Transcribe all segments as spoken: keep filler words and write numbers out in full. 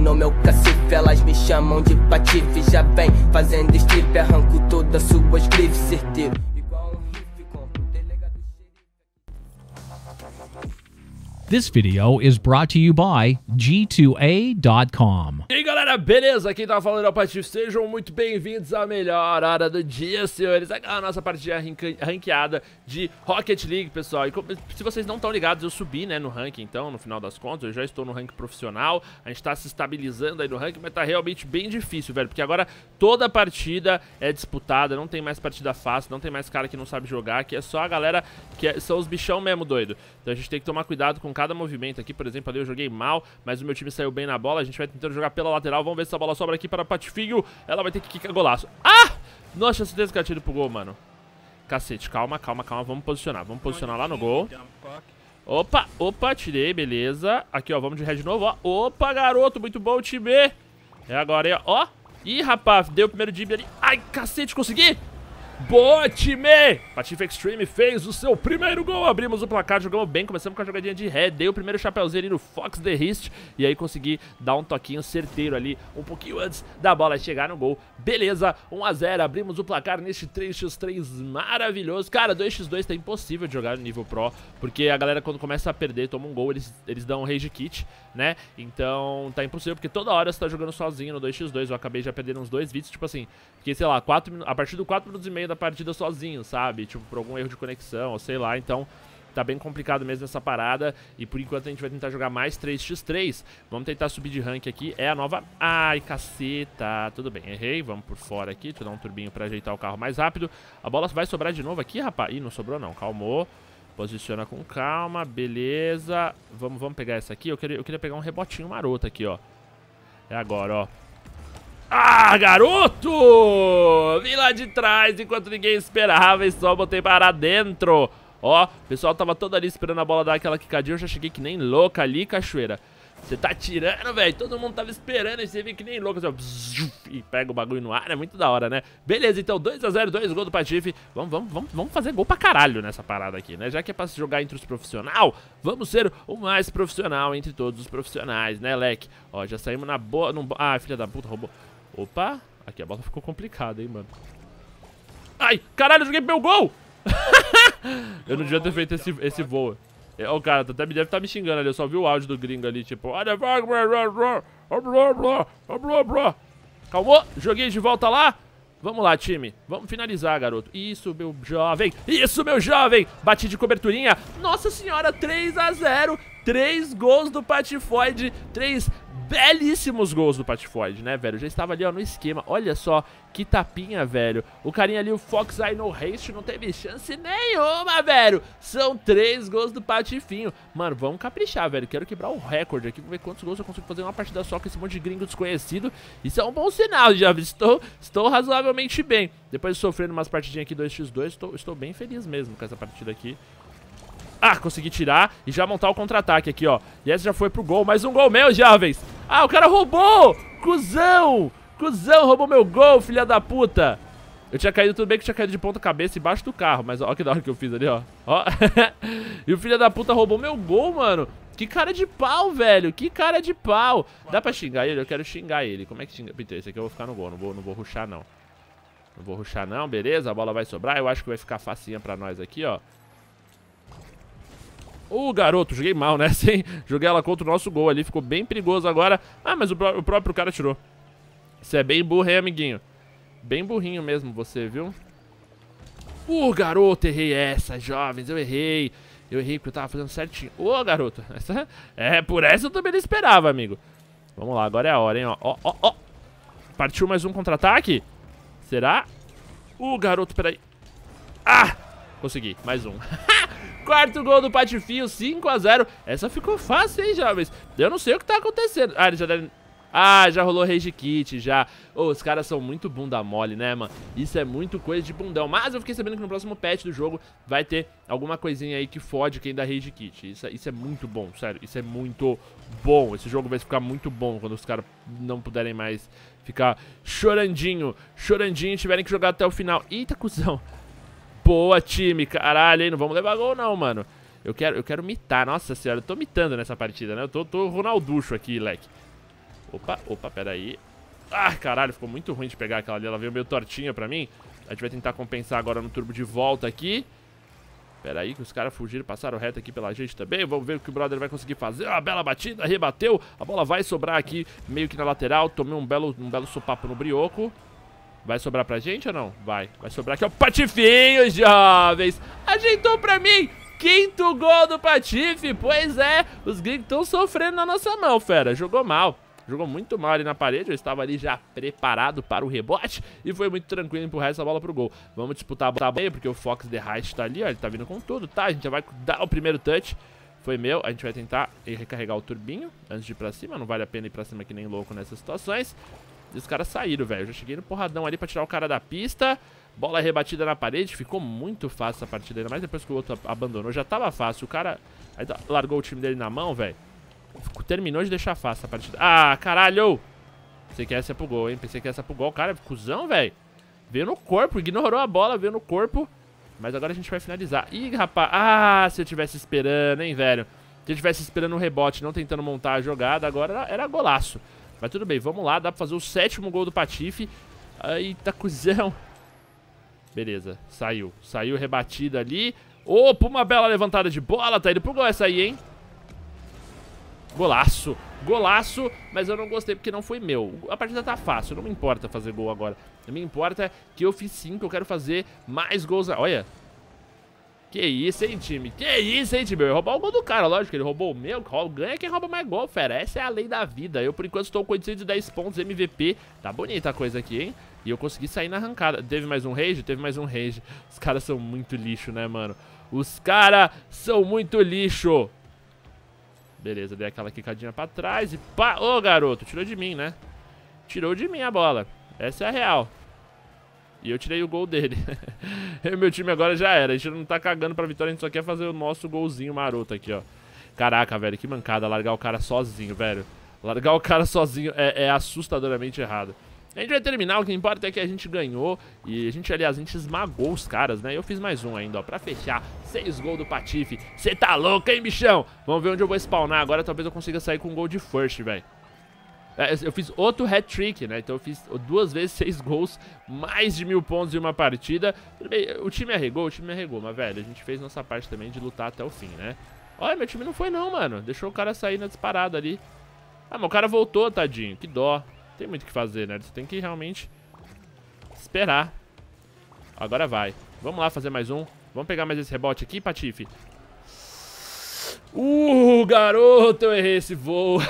no meu cacife, elas me chamam de patife. Já vem fazendo strip, arranco todas suas grifes, certeiro. Igual um riff, compro o delegado xerife. This video is brought to you by G two A dot com. E aí galera, beleza? Quem tá falando é o Patife, sejam muito bem-vindos à melhor hora do dia, senhores. É a nossa partida ranqueada de Rocket League, pessoal. E se vocês não estão ligados, eu subi, né, no ranking, então, no final das contas, eu já estou no ranking profissional. A gente tá se estabilizando aí no ranking, mas tá realmente bem difícil, velho, porque agora toda partida é disputada, não tem mais partida fácil, não tem mais cara que não sabe jogar, que é só a galera que é, são os bichão mesmo, doido. Então a gente tem que tomar cuidado com cada movimento aqui. Por exemplo, ali eu joguei mal, mas o meu time saiu bem na bola. A gente vai tentando jogar pela lateral. Vamos ver se essa bola sobra aqui para Patifinho. Ela vai ter que quicar golaço. Ah! Nossa, certeza que ela tira pro gol, mano. Cacete, calma, calma, calma. Vamos posicionar, vamos posicionar lá no gol. Opa, opa, tirei, beleza. Aqui, ó, vamos de red de novo, ó. Opa, garoto, muito bom o time. É agora, aí, ó. Ih, rapaz, deu o primeiro dib ali. Ai, cacete, consegui. Boa, time! Patife Extreme fez o seu primeiro gol. Abrimos o placar, jogamos bem. Começamos com a jogadinha de ré. Dei o primeiro chapéuzinho ali no Fox the Hist. E aí consegui dar um toquinho certeiro ali, um pouquinho antes da bola chegar no gol. Beleza, um a zero. Abrimos o placar neste três por três maravilhoso. Cara, dois por dois tá impossível de jogar no nível pro. Porque a galera, quando começa a perder, toma um gol, eles, eles dão um rage kit, né? Então tá impossível, porque toda hora você tá jogando sozinho no dois por dois. Eu acabei já perdendo uns dois vídeos, tipo assim. Porque, sei lá, quatro, a partir do quatro minutos e meio da partida sozinho, sabe? Tipo, por algum erro de conexão, ou sei lá. Então, tá bem complicado mesmo essa parada. E por enquanto a gente vai tentar jogar mais três por três. Vamos tentar subir de rank aqui. É a nova... Ai, caceta. Tudo bem, errei. Vamos por fora aqui. Deixa eu dar um turbinho pra ajeitar o carro mais rápido. A bola vai sobrar de novo aqui, rapaz. Ih, não sobrou não. Calmou. Posiciona com calma. Beleza. Vamos, vamos pegar essa aqui. Eu queria, eu queria pegar um rebotinho maroto aqui, ó. É agora, ó. Ah, garoto! Vim lá de trás enquanto ninguém esperava e só botei para dentro. Ó, o pessoal tava todo ali esperando a bola dar aquela quicadinha. Eu já cheguei que nem louca ali, cachoeira. Você tá tirando, velho. Todo mundo tava esperando e você vem que nem louco. Assim, e pega o bagulho no ar. É muito da hora, né? Beleza, então dois a zero, dois gols do Patife. Vamos, vamos, vamos, vamos fazer gol pra caralho nessa parada aqui, né? Já que é pra se jogar entre os profissionais, vamos ser o mais profissional entre todos os profissionais, né, leque? Ó, já saímos na boa... Num... Ah, filha da puta, roubou. Opa, aqui a bola ficou complicada, hein, mano. Ai, caralho, eu joguei meu gol! Eu não devia ter feito esse, esse voo. Ó, o cara até deve estar me xingando ali. Eu só vi o áudio do gringo ali, tipo... Calmou, joguei de volta lá. Vamos lá, time. Vamos finalizar, garoto. Isso, meu jovem. Isso, meu jovem. Bati de coberturinha. Nossa senhora, três a zero. Três gols do Patifoid. Três belíssimos gols do Patifoid, né, velho? Já estava ali, ó, no esquema. Olha só que tapinha, velho. O carinha ali, o Fox I No Haste, não teve chance nenhuma, velho. São três gols do Patifinho. Mano, vamos caprichar, velho. Quero quebrar o recorde aqui. Vamos ver quantos gols eu consigo fazer em uma partida só com esse monte de gringo desconhecido. Isso é um bom sinal, já estou, estou razoavelmente bem. Depois de sofrendo umas partidinhas aqui dois por dois, estou, estou bem feliz mesmo com essa partida aqui. Ah, consegui tirar e já montar o contra-ataque aqui, ó. E esse já foi pro gol. Mais um gol meu, jovens. Ah, o cara roubou. Cusão. Cusão, roubou meu gol, filha da puta. Eu tinha caído, tudo bem que eu tinha caído de ponta cabeça embaixo do carro. Mas ó que da hora que eu fiz ali, ó. Ó. E o filho da puta roubou meu gol, mano. Que cara de pau, velho. Que cara de pau. Dá pra xingar ele? Eu quero xingar ele. Como é que xinga? Pintei, esse aqui eu vou ficar no gol. Não vou, não vou rushar, não. Não vou rushar, não. Beleza, a bola vai sobrar. Eu acho que vai ficar facinha pra nós aqui, ó. Ô, uh, garoto, joguei mal, né? Sim, joguei ela contra o nosso gol ali, ficou bem perigoso agora. Ah, mas o, o próprio cara tirou. Você é bem burro, hein, amiguinho? Bem burrinho mesmo você, viu? Uh, garoto, errei essa, jovens, eu errei. Eu errei porque eu tava fazendo certinho. Ô, uh, garoto, essa, é, por essa eu também não esperava, amigo. Vamos lá, agora é a hora, hein, ó. Ó, ó, ó. Partiu mais um contra-ataque? Será? Uh, garoto, peraí. Ah, consegui, mais um. Quarto gol do Patifinho, cinco a zero. Essa ficou fácil, hein, jovens? Eu não sei o que tá acontecendo. Ah, eles já devem... Ah, já rolou rage kit, já. Oh, os caras são muito bunda mole, né, mano? Isso é muito coisa de bundão. Mas eu fiquei sabendo que no próximo patch do jogo vai ter alguma coisinha aí que fode quem dá rage kit. Isso, isso é muito bom, sério. Isso é muito bom. Esse jogo vai ficar muito bom quando os caras não puderem mais ficar chorandinho, chorandinho e tiverem que jogar até o final. Eita, cuzão. Boa, time, caralho, hein? Não vamos levar gol, não, mano. Eu quero, eu quero mitar, nossa senhora, eu tô mitando nessa partida, né? Eu tô, tô Ronalducho aqui, leque. Opa, opa, pera aí. Ah, caralho, ficou muito ruim de pegar aquela ali. Ela veio meio tortinha pra mim. A gente vai tentar compensar agora no turbo de volta aqui. Pera aí que os caras fugiram, passaram reto aqui pela gente também. Vamos ver o que o brother vai conseguir fazer. Uma bela batida, rebateu. A bola vai sobrar aqui meio que na lateral. Tomei um belo, um belo sopapo no brioco. Vai sobrar pra gente ou não? Vai, vai sobrar aqui, ó. Patifinho, jovens. Ajeitou pra mim. Quinto gol do Patife. Pois é, os gringos estão sofrendo na nossa mão, fera. Jogou mal. Jogou muito mal ali na parede, eu estava ali já preparado para o rebote e foi muito tranquilo empurrar essa bola pro gol. Vamos disputar a bola aí, porque o Fox The Heist tá ali, ó, ele tá vindo com tudo, tá? A gente já vai dar o primeiro touch, foi meu, a gente vai tentar recarregar o turbinho antes de ir pra cima, não vale a pena ir pra cima que nem louco nessas situações. E os caras saíram, velho, eu já cheguei no porradão ali pra tirar o cara da pista, bola rebatida na parede, ficou muito fácil essa partida, ainda mais depois que o outro abandonou, já tava fácil, o cara aí largou o time dele na mão, velho. Terminou de deixar fácil a partida. Ah, caralho! Pensei que essa é pro gol, hein? Pensei que essa é pro gol. Cara, cuzão, velho. Veio no corpo, ignorou a bola, veio no corpo. Mas agora a gente vai finalizar. Ih, rapaz. Ah, se eu tivesse esperando, hein, velho. Se eu tivesse esperando o rebote, não tentando montar a jogada, agora era, era golaço. Mas tudo bem, vamos lá. Dá pra fazer o sétimo gol do Patife. Eita, cuzão. Beleza, saiu. Saiu rebatida ali. Opa, uma bela levantada de bola. Tá indo pro gol essa aí, hein? Golaço, golaço, mas eu não gostei porque não foi meu. A partida tá fácil, não me importa fazer gol agora. Não me importa que eu fiz cinco, eu quero fazer mais gols. Olha. Que isso, hein, time? Que isso, hein, time? Eu ia roubar o gol do cara, lógico, ele roubou o meu. Ganha quem rouba mais gol, fera. Essa é a lei da vida. Eu, por enquanto, estou com oitocentos e dez pontos M V P. Tá bonita a coisa aqui, hein? E eu consegui sair na arrancada. Teve mais um rage? Teve mais um rage. Os caras são muito lixo, né, mano? Os caras são muito lixo. Beleza, dei aquela quicadinha pra trás e pá. Ô, garoto, tirou de mim, né? Tirou de mim a bola. Essa é a real. E eu tirei o gol dele. E meu time agora já era. A gente não tá cagando pra vitória, a gente só quer fazer o nosso golzinho maroto aqui, ó. Caraca, velho, que mancada largar o cara sozinho, velho. Largar o cara sozinho é, é assustadoramente errado. A gente vai terminar, o que importa é que a gente ganhou. E a gente, aliás, a gente esmagou os caras, né? Eu fiz mais um ainda, ó, pra fechar. Seis gols do Patife. Cê tá louco, hein, bichão? Vamos ver onde eu vou spawnar agora. Talvez eu consiga sair com um gol de first, velho. É, eu fiz outro hat-trick, né? Então eu fiz duas vezes seis gols, mais de mil pontos em uma partida. Tudo bem, o time arregou, o time arregou. Mas, velho, a gente fez nossa parte também de lutar até o fim, né? Olha, meu time não foi não, mano. Deixou o cara sair na disparada ali. Ah, mas o cara voltou, tadinho. Que dó. Tem muito o que fazer, né? Você tem que realmente esperar. Agora vai. Vamos lá fazer mais um. Vamos pegar mais esse rebote aqui, Patife. Uh, garoto, eu errei esse voo.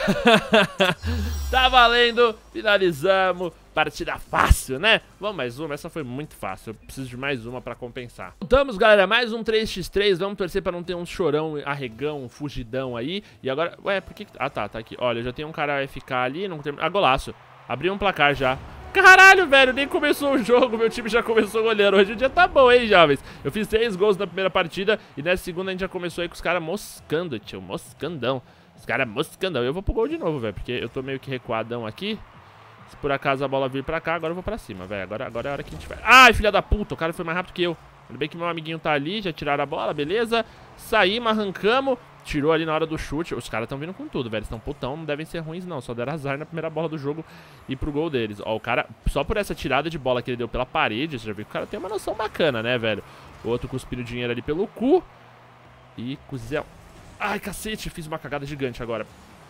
Tá valendo. Finalizamos. Partida fácil, né? Vamos mais uma. Essa foi muito fácil. Eu preciso de mais uma pra compensar. Voltamos, galera. Mais um três por três. Vamos torcer pra não ter um chorão, arregão, um fugidão aí. E agora... Ué, por que... Ah, tá. Tá aqui. Olha, já tem um cara a F K ali. Não tem... Ah, golaço. Abriu um placar já. Caralho, velho, nem começou o jogo, meu time já começou goleando. Hoje o dia tá bom, hein, jovens? Eu fiz três gols na primeira partida e nessa segunda a gente já começou aí com os caras moscando, tio, moscandão. Os caras moscandão. Eu vou pro gol de novo, velho, porque eu tô meio que recuadão aqui. Se por acaso a bola vir pra cá, agora eu vou pra cima, velho. Agora, agora é a hora que a gente vai... Ai, filha da puta, o cara foi mais rápido que eu. Ainda bem que meu amiguinho tá ali, já tiraram a bola, beleza. Saímos, arrancamos. Tirou ali na hora do chute. Os caras estão vindo com tudo, velho. Estão putão, não devem ser ruins, não. Só deram azar na primeira bola do jogo e pro gol deles. Ó, o cara, só por essa tirada de bola que ele deu pela parede, você já viu que o cara tem uma noção bacana, né, velho? O outro cuspindo dinheiro ali pelo cu. E cuzão. Ai, cacete, fiz uma cagada gigante agora.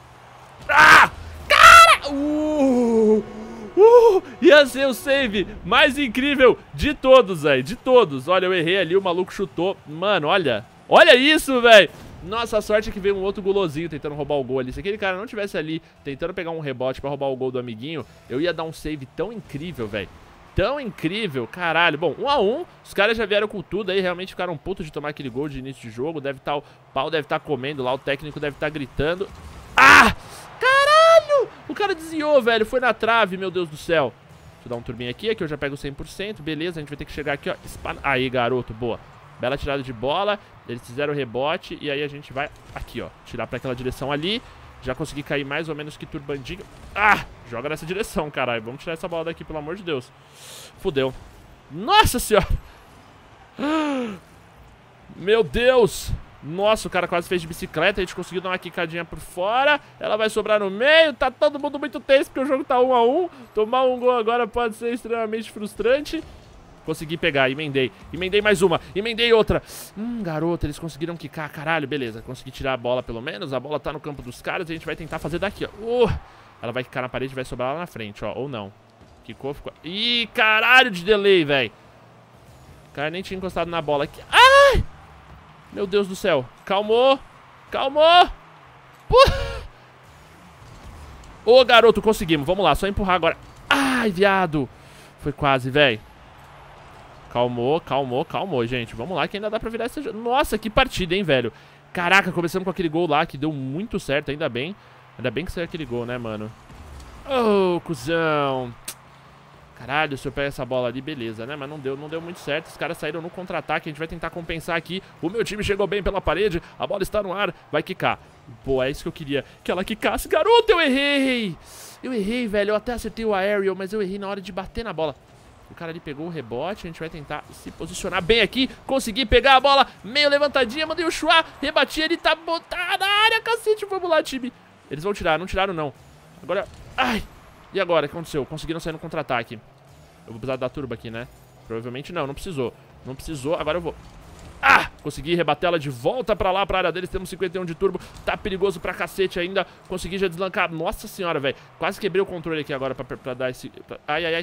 Ah! Cara! Uh! Uh! Ia ser o save mais incrível de todos, velho. De todos. Olha, eu errei ali, o maluco chutou. Mano, olha. Olha isso, velho. Nossa, a sorte é que veio um outro gulosinho tentando roubar o gol ali. Se aquele cara não tivesse ali tentando pegar um rebote pra roubar o gol do amiguinho, eu ia dar um save tão incrível, velho. Tão incrível, caralho. Bom, um a um, os caras já vieram com tudo aí, realmente ficaram putos de tomar aquele gol de início de jogo. Deve estar, o pau deve estar comendo lá, o técnico deve estar gritando. Ah! Caralho! O cara desviou, velho, foi na trave, meu Deus do céu. Deixa eu dar um turbinho aqui, aqui eu já pego cem por cento, beleza, a gente vai ter que chegar aqui, ó. Aí, garoto, boa. Bela tirada de bola, eles fizeram o rebote e aí a gente vai aqui, ó, tirar pra aquela direção ali. Já consegui cair mais ou menos que turbandinho. Ah, joga nessa direção, caralho. Vamos tirar essa bola daqui, pelo amor de Deus. Fudeu. Nossa senhora. Meu Deus. Nossa, o cara quase fez de bicicleta. A gente conseguiu dar uma quicadinha por fora. Ela vai sobrar no meio. Tá todo mundo muito tenso porque o jogo tá um a um. Tomar um gol agora pode ser extremamente frustrante. Consegui pegar, emendei. Emendei mais uma, emendei outra. Hum, garoto, eles conseguiram quicar. Caralho, beleza. Consegui tirar a bola pelo menos. A bola tá no campo dos caras e a gente vai tentar fazer daqui, ó. Uh, ela vai quicar na parede e vai sobrar lá na frente, ó. Ou não. Quicou, ficou... Ih, caralho de delay, velho. O cara nem tinha encostado na bola aqui. Ai! Meu Deus do céu. Calmou. Calmou. Ô, garoto, conseguimos. Vamos lá, só empurrar agora. Ai, viado. Foi quase, velho. Calmou, calmou, calmou, gente. Vamos lá que ainda dá pra virar essa... Nossa, que partida, hein, velho. Caraca, começamos com aquele gol lá que deu muito certo, ainda bem. Ainda bem que saiu aquele gol, né, mano. Ô, cuzão. Caralho, se eu pego essa bola ali, beleza, né? Mas não deu, não deu muito certo. Os caras saíram no contra-ataque, a gente vai tentar compensar aqui. O meu time chegou bem pela parede, a bola está no ar, vai quicar. Pô, é isso que eu queria, que ela quicasse. Garoto, eu errei! Eu errei, velho, eu até acertei o aerial, mas eu errei na hora de bater na bola. O cara ali pegou o rebote, a gente vai tentar se posicionar bem aqui. Consegui pegar a bola, meio levantadinha, mandei o chua, rebati, ele tá botado na área, cacete. Vamos lá, time. Eles vão tirar, não tiraram não. Agora, ai... E agora, o que aconteceu? Conseguiram sair no contra-ataque. Eu vou precisar da turba aqui, né? Provavelmente não, não precisou. Não precisou, agora eu vou... Ah! Consegui rebater ela de volta pra lá, pra área deles. Temos cinquenta e um de turbo. Tá perigoso pra cacete ainda. Consegui já deslancar. Nossa senhora, velho. Quase quebrei o controle aqui agora pra, pra dar esse... Pra... Ai, ai, ai.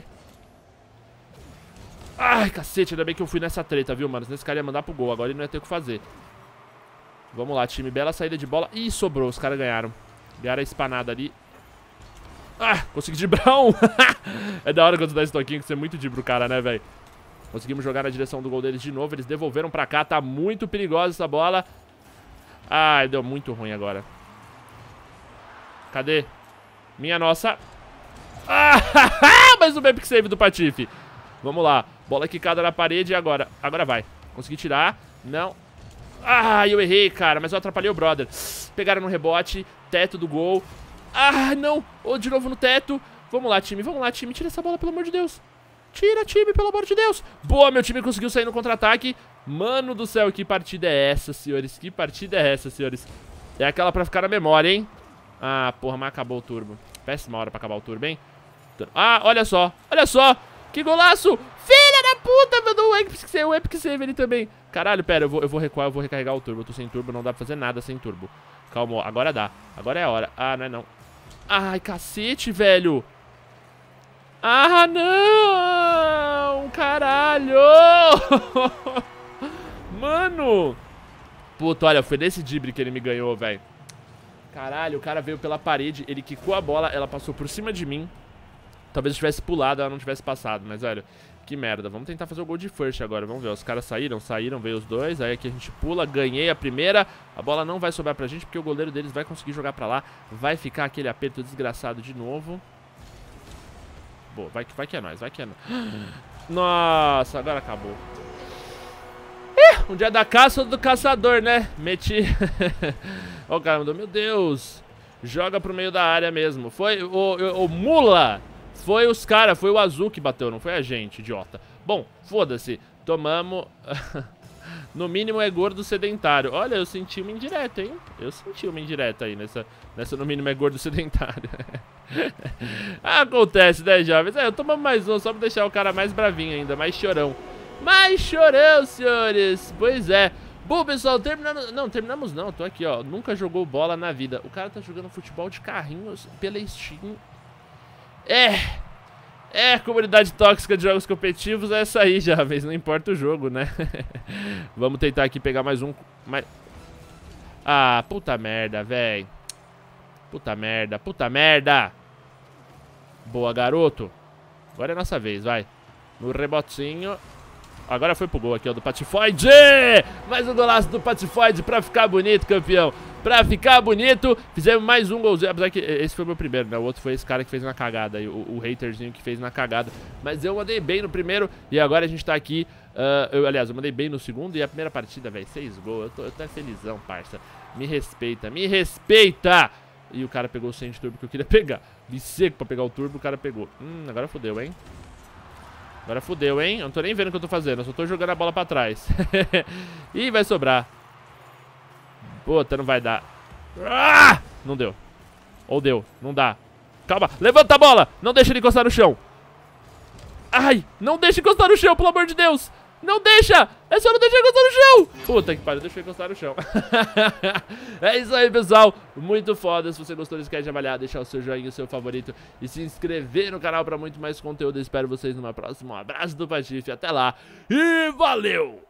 Ai, cacete. Ainda bem que eu fui nessa treta, viu, mano? Senão esse cara ia mandar pro gol. Agora ele não ia ter o que fazer. Vamos lá, time. Bela saída de bola. Ih, sobrou. Os caras ganharam. Ganharam a espanada ali. Ah, consegui driblar um. É da hora quando você dá esse toquinho que você é muito dribla o cara, né, velho? Conseguimos jogar na direção do gol deles de novo. Eles devolveram pra cá. Tá muito perigosa essa bola. Ai, deu muito ruim agora. Cadê? Minha nossa. Ah, mais um epic save do Patife. Vamos lá. Bola quicada na parede e agora. Agora vai. Consegui tirar. Não. Ah, eu errei, cara. Mas eu atrapalhei o brother. Pegaram no rebote. Teto do gol. Ah, não. Oh, de novo no teto. Vamos lá, time. Vamos lá, time. Tira essa bola, pelo amor de Deus. Tira, time, pelo amor de Deus. Boa, meu time conseguiu sair no contra-ataque. Mano do céu, que partida é essa, senhores? Que partida é essa, senhores? É aquela pra ficar na memória, hein? Ah, porra, mas acabou o turbo. Péssima hora pra acabar o turbo, hein? Ah, olha só. Olha só. Que golaço. Filha da puta, mandou o epic save, o epic save ali também. Caralho, pera, eu vou, eu vou recuar, eu vou recarregar o turbo. Eu tô sem turbo, não dá pra fazer nada sem turbo. Calma, agora dá. Agora é a hora. Ah, não é não. Ai, cacete, velho. Ah, não. Caralho. Mano. Puta, olha, foi desse drible que ele me ganhou, velho. Caralho, o cara veio pela parede, ele quicou a bola, ela passou por cima de mim. Talvez eu tivesse pulado, ela não tivesse passado, mas, velho, que merda. Vamos tentar fazer o gol de first agora, vamos ver. Os caras saíram, saíram, veio os dois. Aí aqui a gente pula, ganhei a primeira. A bola não vai sobrar pra gente, porque o goleiro deles vai conseguir jogar pra lá. Vai ficar aquele aperto desgraçado de novo. Boa, vai, vai que é nóis, vai que é nóis. Nossa, agora acabou. Ih, um dia da caça ou do caçador, né? Meti. Ó, o cara mandou, meu Deus. Joga pro meio da área mesmo. Foi o, o, o mula. Foi os caras, foi o azul que bateu, não foi a gente, idiota. Bom, foda-se. Tomamos. No mínimo é gordo sedentário. Olha, eu senti uma indireta, hein? Eu senti uma indireta aí nessa, nessa no mínimo é gordo sedentário. Acontece, né, jovens? É, eu tomo mais um, só pra deixar o cara mais bravinho ainda, mais chorão. Mais chorão, senhores. Pois é. Bom, pessoal, terminamos... Não, terminamos não, tô aqui, ó. Nunca jogou bola na vida. O cara tá jogando futebol de carrinhos pela Steam. É... É, comunidade tóxica de jogos competitivos é essa aí, jovens. Não importa o jogo, né? Vamos tentar aqui pegar mais um... Mais... Ah, puta merda, velho. Puta merda, puta merda. Boa, garoto. Agora é nossa vez, vai. No rebotinho. Agora foi pro gol aqui, ó, do Patifoide. Mais um golaço do Patifoide pra ficar bonito, campeão. Pra ficar bonito. Fizemos mais um golzinho. Apesar que esse foi o meu primeiro, né? O outro foi esse cara que fez na cagada aí, o, o haterzinho que fez na cagada. Mas eu mandei bem no primeiro. E agora a gente tá aqui uh, eu, aliás, eu mandei bem no segundo. E a primeira partida, velho, seis gols. Eu tô, eu tô felizão, parça. Me respeita, me respeita. E o cara pegou o cem de turbo que eu queria pegar. Me seco pra pegar o turbo, o cara pegou. Hum, agora fodeu, hein? Agora fodeu, hein? Eu não tô nem vendo o que eu tô fazendo, eu só tô jogando a bola pra trás. Ih, vai sobrar. Puta, não vai dar. Ah! Não deu. Ou deu, não dá. Calma, levanta a bola. Não deixa ele encostar no chão. Ai, não deixa encostar no chão, pelo amor de Deus. Não deixa, é só não deixar encostar no chão. Puta que pariu, deixa eu encostar no chão. É isso aí, pessoal. Muito foda. Se você gostou desse cast, avaliar, deixar o seu joinha, o seu favorito e se inscrever no canal pra muito mais conteúdo. Eu espero vocês numa próxima. Um abraço do Patife, até lá e valeu!